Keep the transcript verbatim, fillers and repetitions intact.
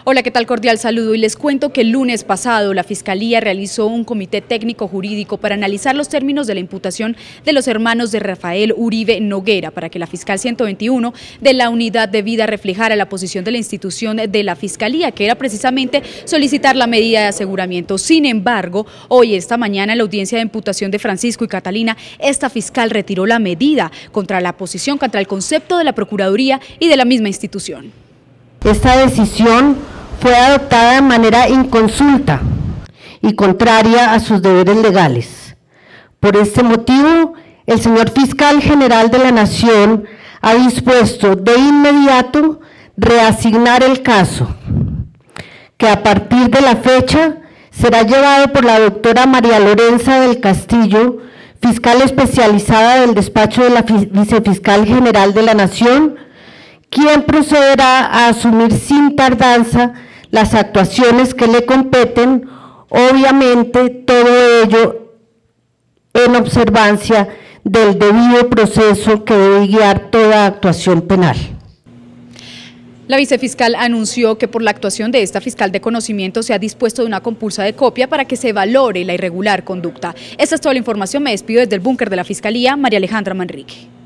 Hola, ¿qué tal? Cordial saludo y les cuento que el lunes pasado la Fiscalía realizó un comité técnico jurídico para analizar los términos de la imputación de los hermanos de Rafael Uribe Noguera para que la fiscal ciento veintiuno de la unidad de vida reflejara la posición de la institución de la Fiscalía, que era precisamente solicitar la medida de aseguramiento. Sin embargo, hoy, esta mañana, en la audiencia de imputación de Francisco y Catalina, esta fiscal retiró la medida contra la posición, contra el concepto de la Procuraduría y de la misma institución. Esta decisión fue adoptada de manera inconsulta y contraria a sus deberes legales. Por este motivo, el señor Fiscal General de la Nación ha dispuesto de inmediato reasignar el caso, que a partir de la fecha será llevado por la doctora María Lorenza del Castillo, fiscal especializada del despacho de la Vicefiscal General de la Nación, quien procederá a asumir sin tardanza las actuaciones que le competen, obviamente todo ello en observancia del debido proceso que debe guiar toda actuación penal. La vicefiscal anunció que por la actuación de esta fiscal de conocimiento se ha dispuesto de una compulsa de copia para que se valore la irregular conducta. Esta es toda la información, me despido desde el búnker de la Fiscalía, María Alejandra Manrique.